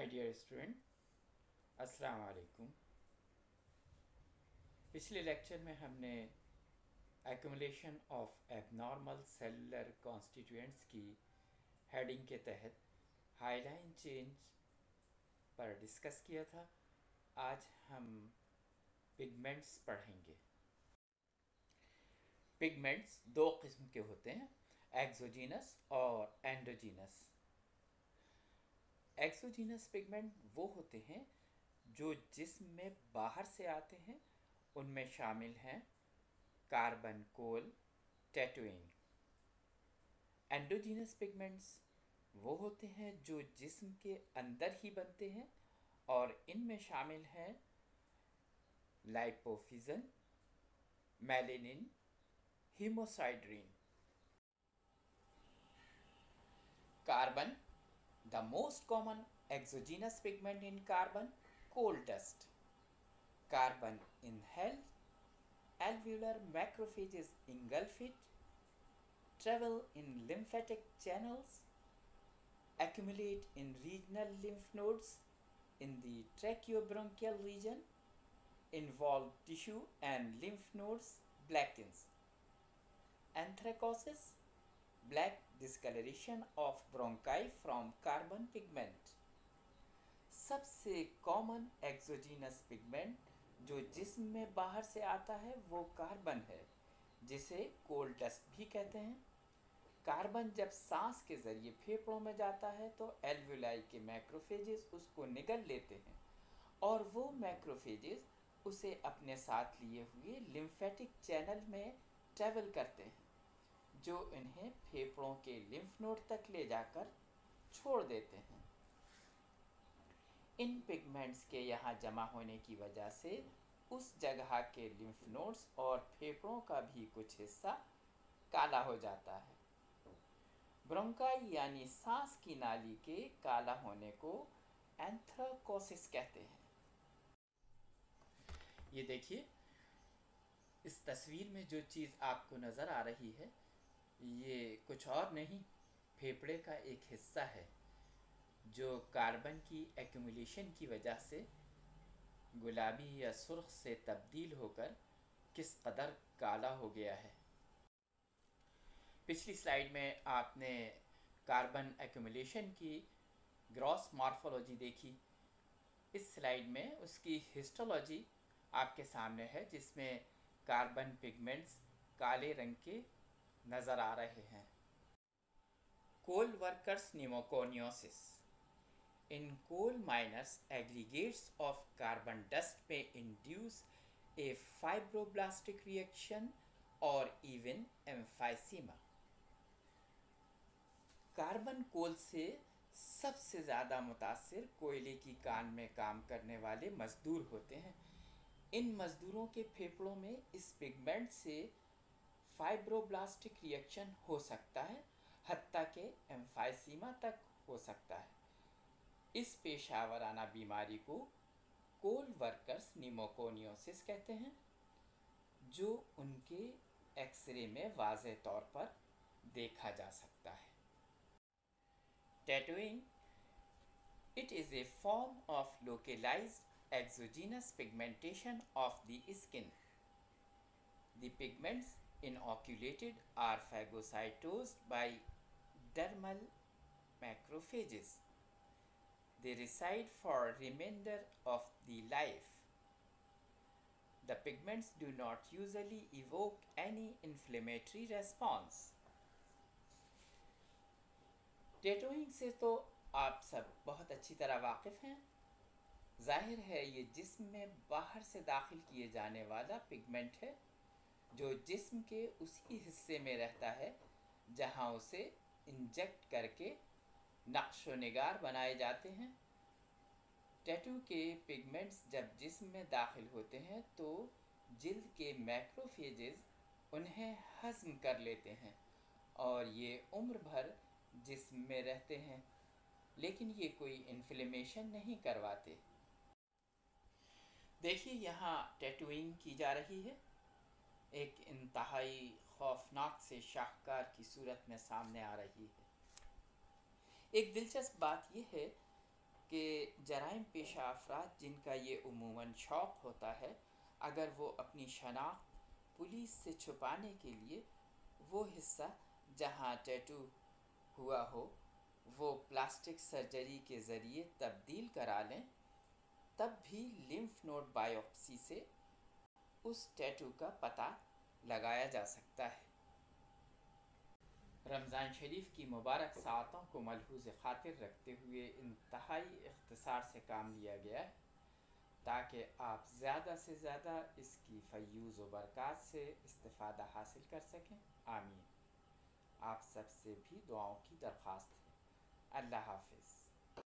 My dear student, अस्सलाम वालेकुम। पिछले लेक्चर में हमने accumulation of abnormal cellular constituents की हेडिंग के तहत हाईलाइन चेंज पर डिस्कस किया था। आज हम पिगमेंट्स पढ़ेंगे। पिगमेंट्स दो किस्म के होते हैं, एक्सोजीनस और एंडोजीनस। एक्सोजीनस पिगमेंट वो होते हैं जो जिस्म में बाहर से आते हैं। उनमें शामिल हैं carbon, coal, tattooing. Endogenous pigments वो होते हैं जो जिस्म के अंदर ही बनते हैं और इनमें शामिल हैं lipofuscin, melanin, hemosiderin. Carbon, the most common exogenous pigment in carbon, coal dust. Carbon inhale, alveolar macrophages engulf it, travel in lymphatic channels, accumulate in regional lymph nodes in the tracheobronchial region, involve tissue and lymph nodes, blackens. Anthracosis, black discoloration of bronchi from carbon pigment. सबसे common exogenous pigment जो जिस्म में बाहर से आता है वो carbon है, जिसे कोल डस्ट भी कहते हैं। कार्बन जब सांस के जरिए फेफड़ों में जाता है तो एल्वेलाई के मैक्रोफेजेस उसको निगल लेते हैं और वो मैक्रोफेजेस उसे अपने साथ लिए हुए लिम्फेटिक चैनल में ट्रैवल करते हैं, जो इन्हें फेफड़ों के लिम्फ नोड तक ले जाकर छोड़ देते हैं। इन पिगमेंट्स के यहाँ जमा होने की वजह से उस जगह के लिम्फ नोड्स और फेफड़ों का भी कुछ हिस्सा काला हो जाता है। ब्रोंकाई यानी सांस की नाली के काला होने को एंथ्राकोसिस कहते हैं। ये देखिए, इस तस्वीर में जो चीज़ आपको नज़र आ रही है ये कुछ और नहीं, फेफड़े का एक हिस्सा है जो कार्बन की एक्यूमुलेशन की वजह से गुलाबी या सुर्ख से तब्दील होकर किस कदर काला हो गया है। पिछली स्लाइड में आपने कार्बन एक्यूमुलेशन की ग्रॉस मॉर्फोलॉजी देखी। इस स्लाइड में उसकी हिस्टोलॉजी आपके सामने है, जिसमें कार्बन पिगमेंट्स काले रंग के नज़र आ रहे हैं। Coal workers pneumoconiosis. In coal miners, aggregates of carbon dust may induce a fibroblastic reaction or even emphysema. Carbon coal से सबसे ज़्यादा मुतासिर कोयले की कान में काम करने वाले मज़दूर होते हैं। इन मज़दूरों के फेफड़ों में इस पिगमेंट से फाइब्रोब्लास्टिक रिएक्शन हो सकता है, हत्ता के एम्फाइसीमा तक हो सकता है। इस पेशावराना बीमारी को कोल वर्कर्स निमोकोनियोसिस कहते हैं, जो उनके एक्सरे में वाज़ेह तौर पर देखा जा सकता है। Tattooing, it is a form of localised exogenous pigmentation of the skin. The pigments inoculated are phagocytosed by dermal macrophages. They reside for remainder of the life. The pigments do not usually evoke any inflammatory response. Tattooing से तो आप सब बहुत अच्छी तरह वाकिफ़ हैं। जाहिर है ये जिस्म में बाहर से दाखिल किए जाने वाला पिगमेंट है जो जिस्म के उसी हिस्से में रहता है जहां उसे इंजेक्ट करके नक्श व निगार बनाए जाते हैं। टैटू के पिगमेंट्स जब जिस्म में दाखिल होते हैं तो जिल्द के मैक्रोफेजेस उन्हें हज़म कर लेते हैं और ये उम्र भर जिस्म में रहते हैं, लेकिन ये कोई इन्फ्लेमेशन नहीं करवाते। देखिए, यहाँ टैटूइंग की जा रही है, एक इंतहाई खौफनाक से शाहकार की सूरत में सामने आ रही है। एक दिलचस्प बात यह है कि जराइम पेशा अफराद जिनका ये उमूमन शौक़ होता है, अगर वो अपनी शनाख्त पुलिस से छुपाने के लिए वो हिस्सा जहाँ टैटू हुआ हो वो प्लास्टिक सर्जरी के ज़रिए तब्दील करा लें, तब भी लिम्फ नोड बायोप्सी से उस टैटू का पता लगाया जा सकता है। रमज़ान शरीफ की मुबारक सातों को मलहूज़ ख़ातिर रखते हुए इंतहाई इख्तिसार से काम लिया गया है ताकि आप ज़्यादा से ज़्यादा इसकी फ़यूज़ व बरक़ात से इस्तिफ़ादा हासिल कर सकें। आमीन। आप सब से भी दुआओं की दरख्वास्त है। अल्लाह हाफ़िज़।